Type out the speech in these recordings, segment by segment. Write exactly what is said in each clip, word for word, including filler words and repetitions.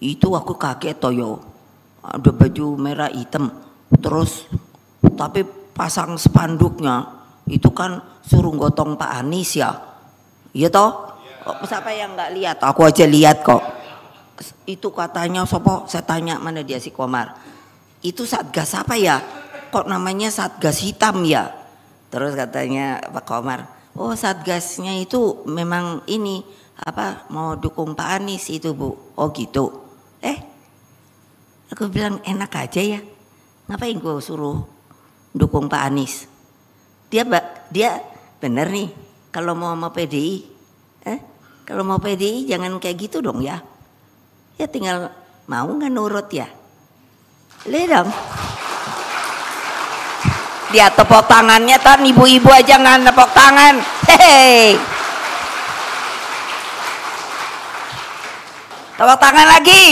Itu aku kaget toyo. Ada baju merah hitam. Terus tapi pasang spanduknya itu kan suruh gotong Pak Anies ya. Iya toh? Oh, siapa yang nggak lihat? Aku aja lihat kok. Itu katanya sopo, saya tanya mana dia si Komar. Itu Satgas apa ya? Kok namanya Satgas hitam ya? Terus katanya Pak Komar, oh Satgasnya itu memang ini apa mau dukung Pak Anies itu Bu. Oh gitu. Eh, aku bilang enak aja ya. Ngapain gue suruh dukung Pak Anies? Dia dia bener nih. Kalau mau mau P D I, eh kalau mau P D I jangan kayak gitu dong ya. Ya tinggal mau nggak nurut ya. Lihat dong. Dia tepuk tangannya kan ibu-ibu aja nggak tepuk tangan. Hehehe. Tepuk tangan lagi.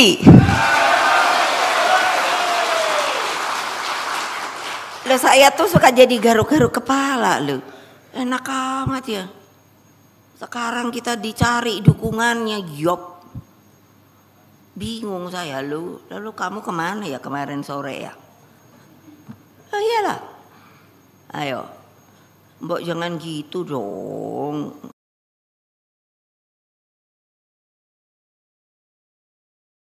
Loh saya tuh suka jadi garuk-garuk kepala loh. Enak amat ya. Sekarang kita dicari dukungannya, yop. Bingung saya lu. Lalu kamu kemana ya kemarin sore ya? Oh iyalah. Ayo. Mbok jangan gitu dong.